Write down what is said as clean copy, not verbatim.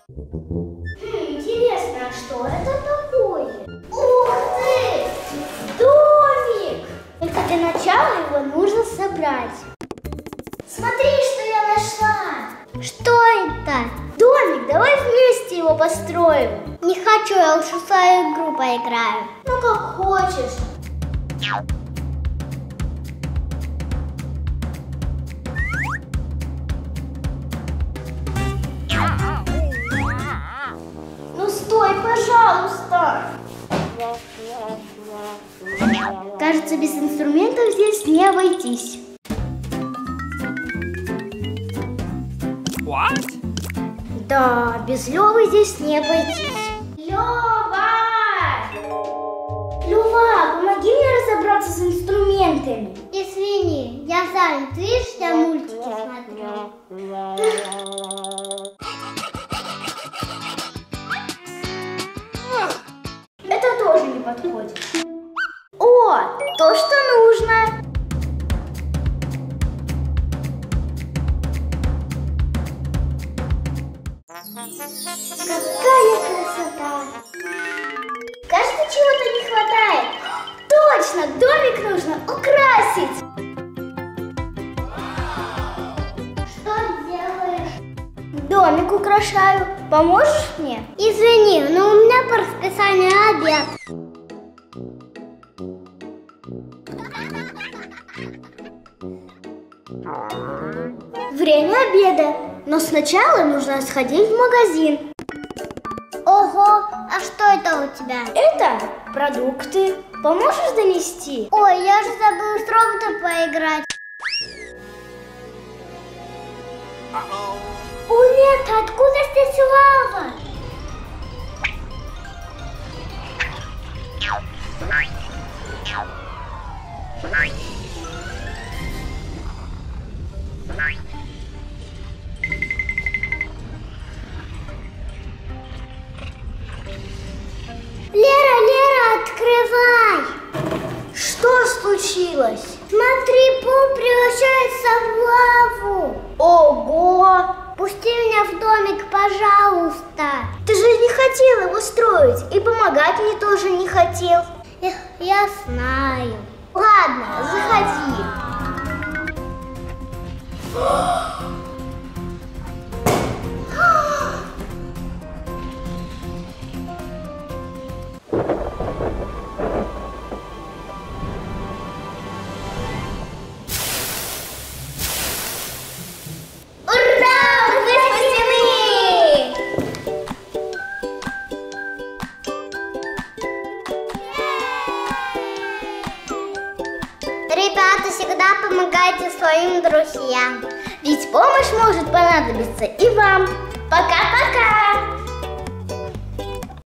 Интересно, а что это такое? Ух ты! Домик! Только для начала его нужно собрать. Смотри, что я нашла! Что это? Домик, давай вместе его построим. Не хочу, я лучше в свою игру поиграю. Ну как хочешь. Ну стой, пожалуйста. Кажется, без инструментов здесь не обойтись. What? Да, без Лёвы здесь не обойтись. Лёва! Лёва, помоги мне разобраться с инструментами. Извини, я занят, видишь, я мультики смотрю. Это тоже не подходит. О, то, что нужно. Какая красота! Кажется, чего-то не хватает. Точно, домик нужно украсить. Что делаешь? Домик украшаю. Поможешь мне? Извини, но у меня по расписанию обед. Время обеда. Но сначала нужно сходить в магазин. Ого, а что это у тебя? Это продукты. Поможешь донести? Ой, я же забыла с роботом поиграть. О нет, откуда здесь лава? Лера, открывай! Что случилось? Смотри, пол превращается в лаву. Ого! Пусти меня в домик, пожалуйста. Ты же не хотел его строить, и помогать мне тоже не хотел. Я знаю. Ладно, заходи. Ребята, всегда помогайте своим друзьям, ведь помощь может понадобиться и вам. Пока-пока!